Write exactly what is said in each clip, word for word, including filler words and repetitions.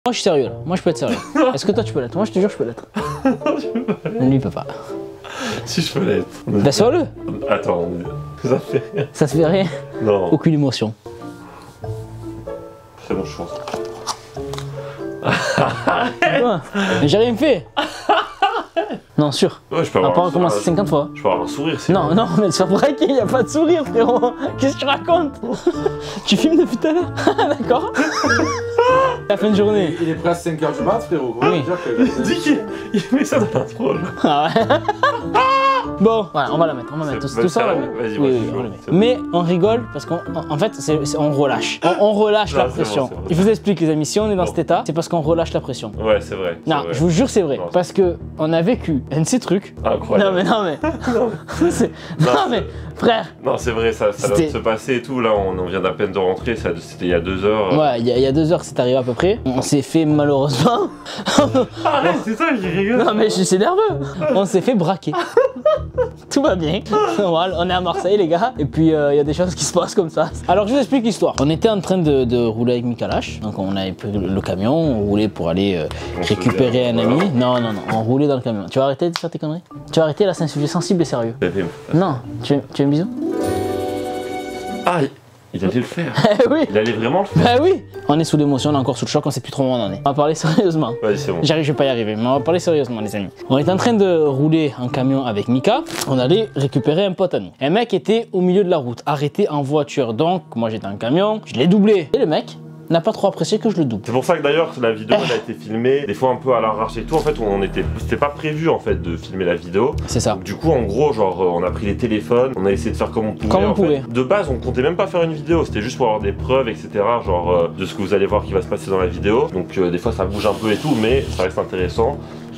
Moi je suis sérieux là, moi je peux être sérieux. Est-ce que toi tu peux l'être? Moi je te jure je peux l'être. Non, je peux pas l'être. Lui il peut pas. Si je peux l'être. Bah sois-le. Attends, ça fait rien. Ça te fait rien? Non. Aucune émotion. C'est bon, je pense. Ouais. Mais j'ai rien fait. Non, sûr. Ouais, je peux On va avoir pas un recommencer sourire. cinquante fois. Je peux avoir un sourire, c'est Non, non, mais te faire braquer, y a pas de sourire, frérot. Qu'est-ce que tu racontes? Tu filmes depuis tout à l'heure? D'accord. La fin de journée. Il est presque cinq heures du mat, frérot. Comment Oui. dire que... Il dit qu'il il met ça dans l'intro. Ah ouais. Bon, voilà, on va la mettre, on va mettre. C'est- Tout ça, on la met. vas-y, Oui, moi, je oui, suis on chaud. le met. C'est bon. Mais on rigole parce qu'en en fait, c'est, c'est- on relâche. On, on relâche Non, la c'est vrai, pression. c'est vrai. Je vous explique, les amis, si on est dans Bon. cet état, c'est parce qu'on relâche la pression. Ouais, c'est vrai. c'est Non, vrai. je vous jure, c'est vrai. Non, c'est- Parce que on a vécu un de ces trucs. Non, Incroyable. mais non, mais. C'est- non, Non, mais, frère. Non, c'est vrai, ça, ça doit C'était- se passer et tout. Là, on, on vient d'à peine de rentrer. ça- C'était il y a deux heures. Ouais, il y, a- il y a deux heures, c'est arrivé à peu près. On s'est fait malheureusement. Arrête, c'est ça, j'y rigole. Non, mais je suis nerveux. On s'est fait braquer. Tout va bien. Voilà, on est à Marseille, les gars. Et puis, euh, il y a des choses qui se passent comme ça. Alors, je vous explique l'histoire. On était en train de, de rouler avec Mikalash. Donc, on avait pris le camion, on roulait pour aller euh, On se récupérer un dit, ami. voilà. Non, non, non, on roulait dans le camion. Tu vas arrêter de faire tes conneries? Tu vas arrêter là, c'est un sujet sensible et sérieux. Bébé. Non, tu veux, tu veux un bisou? Ah, il allait le faire. Eh oui. Il allait vraiment le faire. Bah oui. On est sous l'émotion, on est encore sous le choc, on sait plus trop où on en est. On va parler sérieusement. Vas-y, c'est bon. J'arrive, je vais pas y arriver, mais on va parler sérieusement, les amis. On est en train de rouler en camion avec Mika. On allait récupérer un pote à nous. Un mec était au milieu de la route, arrêté en voiture. Donc, moi j'étais en camion, je l'ai doublé. Et le mec n'a pas trop apprécié que je le double. C'est pour ça que d'ailleurs la vidéo elle a été filmée des fois un peu à l'arrache et tout. En fait, on était, c'était pas prévu en fait de filmer la vidéo. C'est ça. Donc, du coup, en gros, genre, euh, on a pris les téléphones, on a essayé de faire comme on pouvait. Comme on en fait. pouvait. De base, on comptait même pas faire une vidéo, c'était juste pour avoir des preuves, et cetera. Genre euh, de ce que vous allez voir qui va se passer dans la vidéo. Donc euh, des fois, ça bouge un peu et tout, mais ça reste intéressant.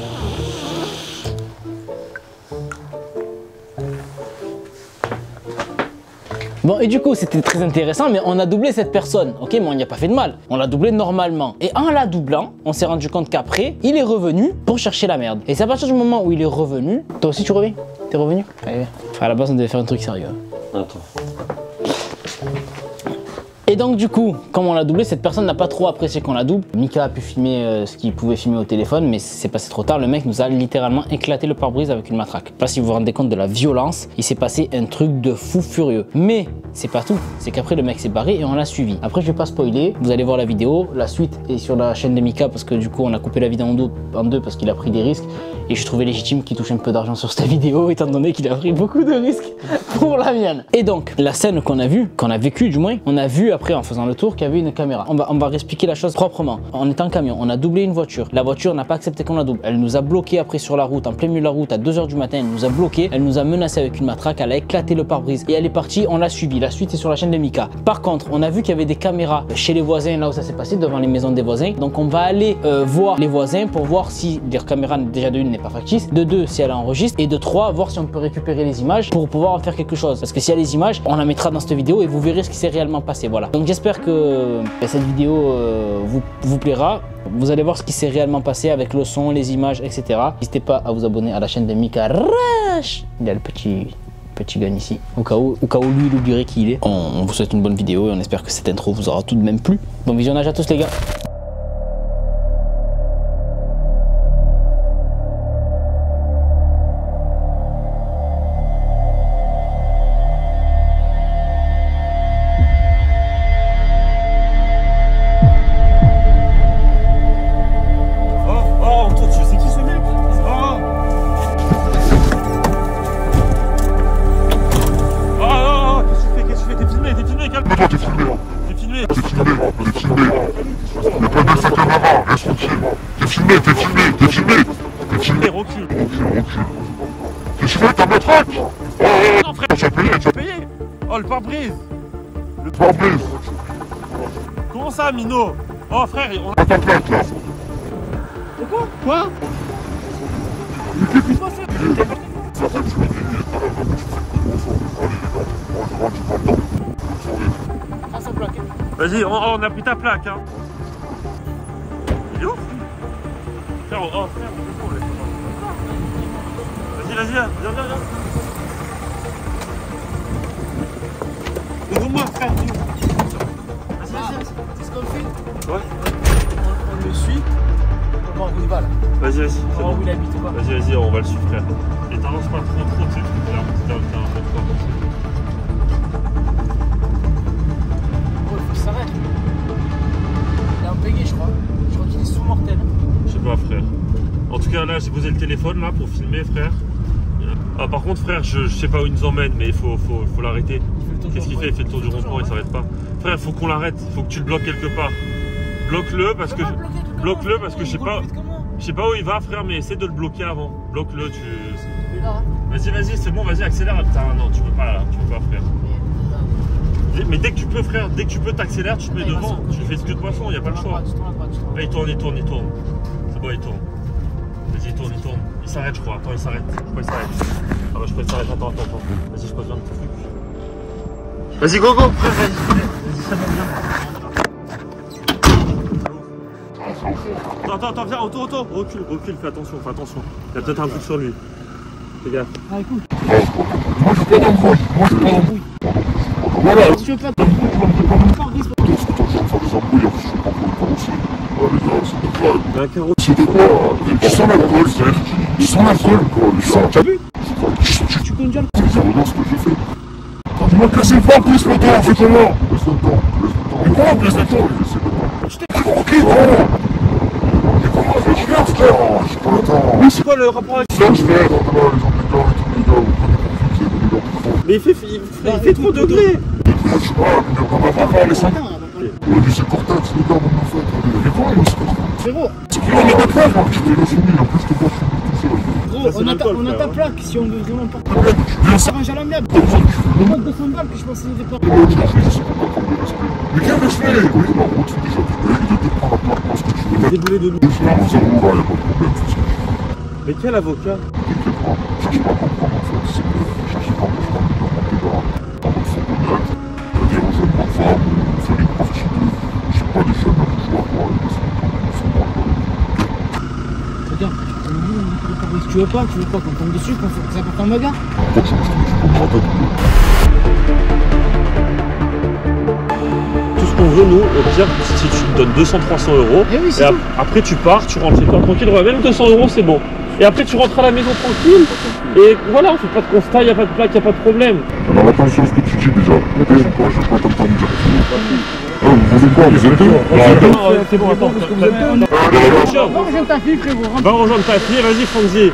Bon, et du coup, c'était très intéressant, mais on a doublé cette personne, ok? Mais on n'y a pas fait de mal. On l'a doublé normalement. Et en la doublant, on s'est rendu compte qu'après, il est revenu pour chercher la merde. Et c'est à partir du moment où il est revenu. Toi aussi, tu reviens? T'es revenu? Allez, viens. Enfin, à la base, on devait faire un truc sérieux. Attends. Et donc du coup, comme on l'a doublé, cette personne n'a pas trop apprécié qu'on la double. Mika a pu filmer euh, ce qu'il pouvait filmer au téléphone, mais c'est passé trop tard. Le mec nous a littéralement éclaté le pare-brise avec une matraque. Je sais pas si vous vous rendez compte de la violence, il s'est passé un truc de fou furieux. Mais c'est pas tout, c'est qu'après le mec s'est barré et on l'a suivi. Après je vais pas spoiler, vous allez voir la vidéo. La suite est sur la chaîne de Mika parce que du coup on a coupé la vidéo en deux, en deux parce qu'il a pris des risques. Et je trouvais légitime qu'il touche un peu d'argent sur cette vidéo étant donné qu'il a pris beaucoup de risques pour la mienne. Et donc la scène qu'on a vue, qu'on a vécue du moins, on a vu après en faisant le tour qu'il y avait une caméra. On va, on va réexpliquer la chose proprement. On est en camion, on a doublé une voiture. La voiture n'a pas accepté qu'on la double. Elle nous a bloqué après sur la route, en plein milieu de la route à deux heures du matin. Elle nous a bloqué, elle nous a menacé avec une matraque, elle a éclaté le pare-brise. Et elle est partie, on l'a suivi. La suite est sur la chaîne de Mika. Par contre, on a vu qu'il y avait des caméras chez les voisins, là où ça s'est passé, devant les maisons des voisins. Donc on va aller euh, voir les voisins pour voir si leur caméra déjà de une n'est pas factice, de deux si elle enregistre, et de trois voir si on peut récupérer les images pour pouvoir en faire quelque chose. Parce que s'il y a les images, on la mettra dans cette vidéo et vous verrez ce qui s'est réellement passé. Voilà. Donc j'espère que cette vidéo euh, vous, vous plaira. Vous allez voir ce qui s'est réellement passé avec le son, les images, et cetera. N'hésitez pas à vous abonner à la chaîne de Mika Rush. Il y a le petit, petit gun ici. Au cas où, au cas où lui, il oublierait qui il est. On, on vous souhaite une bonne vidéo et on espère que cette intro vous aura tout de même plu. Bon visionnage à tous les gars. T'es filmé, t'es filmé, t'es filmé, Recule. recule, recule. T'es filmé, ta matraque. Oh, Non frère, tu as payé, tu as payé. Oh le pare-brise. pas pris. Comment ça Mino? Oh frère, on a... Pas ta plaque là. Quoi? Quoi? Vas-y, on, on a pris ta plaque hein. Il est ouf. Frère, oh frère, on est Vas-y, vas-y, viens, viens, viens. Ouvre-moi frère. Vas-y, vas-y. C'est ce qu'on fait. Ouais. On, on Je le suis. On va voir où il va là. Vas-y, vas-y. On va voir où il habite ou pas. Vas-y, vas-y, on va le suivre, frère. Et t'en lances pas trop, trop de ces trucs-là. T'as un peu de temps. Oh, il faut qu'il s'arrête. Il est impayé, je crois. Je crois qu'il est sous-mortel. Je sais pas, frère. En tout cas, là, j'ai posé le téléphone là pour filmer, frère. Ah, par contre, frère, je, je sais pas où il nous emmène, mais il faut, faut, faut l'arrêter. Qu'est-ce qu'il fait? Il fait le tour du rond-point, il s'arrête pas. Frère, il faut qu'on l'arrête. Il faut que tu le bloques quelque part. Bloque-le parce que je... bloque-le parce que je sais pas. Je sais pas où il va, frère, mais essaie de le bloquer avant. Bloque-le, tu. Vas-y, vas-y, c'est bon, vas-y, accélère. Putain, non, tu peux pas là, tu peux pas, frère. Mais dès que tu peux, frère, dès que tu peux, t'accélères, tu te mets devant. Tu fais ce que de poisson, il n'y a pas le choix. Là, il tourne, il tourne, il tourne. C'est bon, il tourne. Vas-y, il tourne, il tourne. Il s'arrête, je crois. Attends, il s'arrête. Je crois qu'il s'arrête. Ah bah, je crois qu'il s'arrête. Attends, attends, attends. Vas-y, je pose un petit truc. Vas-y, go, go, frère, vas-y. Vas-y, ça va bien. Attends, attends, attends, viens, auto, auto. Recule, recule, fais attention, fais attention. Il y a peut-être un truc sur lui. Fais gaffe. Ah, écoute. Moi je fais d'embrouille. Moi je fais d'embrouille. Voilà. Si tu veux pas. Attends, je vais faire des embrouilles, en plus je suis pas pour le carrossier. Ah les gars, c'est de quoi? Il y a un carreau. C'est de quoi? Tu sens l'alcool, c'est... Tu sens l'alcool, quoi, les gens. T'as vu? Tu connais déjà le. C'est zéro ce que j'ai fait. Quand tu m'as cassé le pas, plus le temps, fais comment? Laisse le temps, laisse le temps. Mais quoi, laisse le temps? Laisse le temps. Je t'ai. Ok, bon. Mais comment je vais faire, frère? J'ai pas le temps. Mais c'est quoi le rapport avec Ça, je vais, attends, là, les gens, les gars, les gars, vous prenez pour fixer, les gars, pour fort. Mais il fait, il fait, il fait trop de degrés. Moi, je sais pas, mais on va pas faire les cinq ans. On a dit c'est cortex, les gars, on me fait. Mais quoi, il c'est cortex? Frérot. C'est quoi, on a pas de plaque, hein, tu t'es soumis, en plus, je te vois, je suis tout seul. Gros, on a ta, on a ta plaque si on veut vraiment pas. Bien Ça ça. range à l'amiable. Le mode de cent balles que je pensais qu'il était pas. Mais quel respect? Oui, la route, c'est déjà fait. Il était prendre la plaque parce que tu veux. Déboulé de nous. Je suis un zéro, là, y'a pas de problème, c'est ça. Mais quel avocat? T'inquiète pas, cherche pas à comprendre en fait, c'est que cherche pas à comprendre de monter dans en mode fourgonnette, c'est-à-dire aux jeunes bonnes femmes, on fait des professionnels, je sais pas des jeunes bourgeois quoi, et des sont moi quoi. Regarde, si tu veux pas, tu veux pas qu'on tombe dessus, qu'on fait ça pour ton bagarre. Pourquoi tu me dis que tu peux me rater? Tout ce qu'on veut, nous, au pire, si tu me donnes deux cents trois cents euros, Eh oui, et c'est ap tout. après tu pars, tu rentres chez toi tranquille, même deux cents euros c'est bon. Et après tu rentres à la maison tranquille, et voilà, on fait pas de constat, il n'y a pas de plaque, il n'y a pas de problème. Alors attention à ce que tu dis déjà, c'est quoi, je sais pas t'entendre dire. Ah, vous faites quoi, vous êtes deux? Non, c'est bon, attends. Va rejoindre ta fille, frérot. Va rejoindre ta fille, vas-y Fonzie.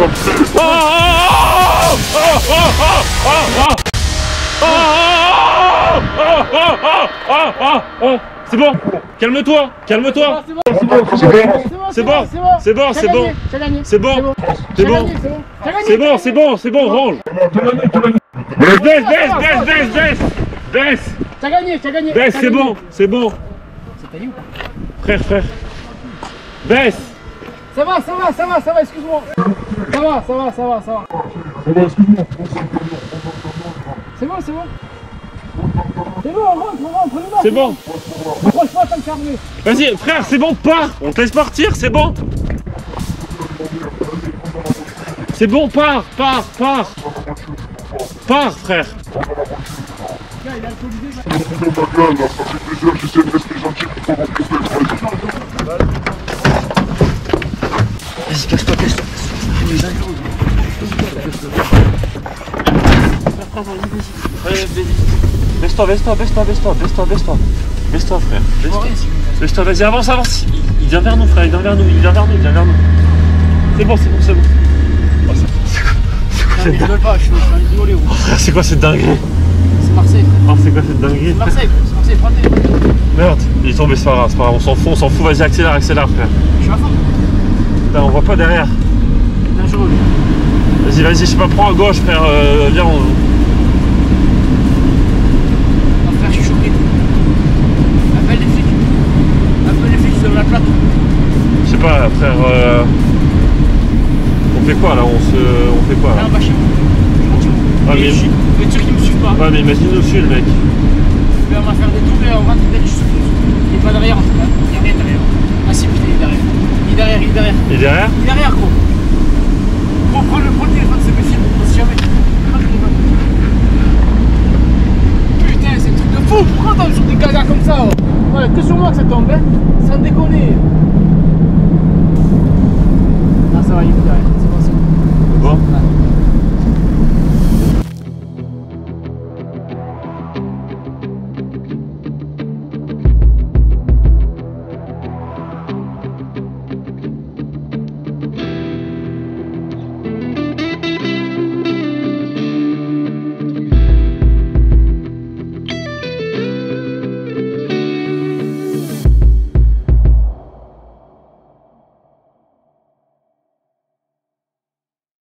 C'est bon, calme-toi, calme-toi. C'est bon, C'est bon, c'est bon, c'est bon. C'est bon, c'est bon, c'est bon, c'est bon, range. Baisse, baisse, baisse, baisse, baisse, baisse. T'as gagné, t'as gagné. Baisse, c'est bon, c'est bon. C'est taillé ou pas? Frère, frère. Baisse. Ça va, ça va, ça va, ça va, excuse-moi. Ça va, ça va, ça va, ça va. Ça va, excuse-moi. C'est bon, c'est bon. C'est bon, on rentre, on rentre, on est là. C'est bon. Approche pas, t'as me fermé. Vas-y, frère, c'est bon, pars. On te laisse partir, c'est bon. C'est bon, pars, pars, pars. Pars, frère. Gars, il a alcoolisé. Dans ma gueule, là, ça fait plaisir, j'essaie de rester gentil pour pas m'empiéter. Vas-y, cache-toi, cache-toi. Baisse-toi, baisse-toi, baisse-toi, baisse-toi, baisse-toi, baisse-toi. Baisse-toi, frère. Baisse-toi, baisse-toi, vas-y, avance, avance. Il, il vient vers nous, frère, il vient vers nous, il vient vers nous, il vient vers nous. C'est bon, c'est bon, c'est bon. Oh, c'est quoi, Non, mais rigole pas, je suis en rigoler. oh, frère, c'est quoi cette dinguerie? C'est Marseille, frère. Oh, c'est quoi cette dinguerie? C'est Marseille, c'est Marseille, prends tes. Merde, il est tombé, c'est pas grave, c'est pas grave, on s'en fout, on s'en fout, vas-y, accélère, accélère, frère. Je suis à fond. Là, on voit pas derrière. Dangereux. Vas-y, vas-y, je sais pas, prends à gauche, frère, euh, viens, on... Frère, je suis choqué. Appelle les flics. Appelle les flics sur la plaque. Je sais pas, frère, euh... on fait quoi, là, on se... on fait quoi, là? Là, on va chez moi. Je rentre chez moi. Ah, Et mais- je suis- mais tu sais qu'ils me suivent pas. Ouais, mais imagine nous dessus, le mec. Mais on va faire des tours et on va te je suis Il est pas derrière en tout cas. Il n'y a rien derrière. Ah si, putain, il est derrière. Il est derrière, il est derrière. Et derrière? Il est derrière, gros. Gros, prends le, prends le téléphone, c'est mes films. On sait jamais. Prends le téléphone. Putain, c'est un truc de fou. Pourquoi on tombe sur des gars comme ça? Oh, Ouais, que sur moi que ça tombe, hein. Sans déconner.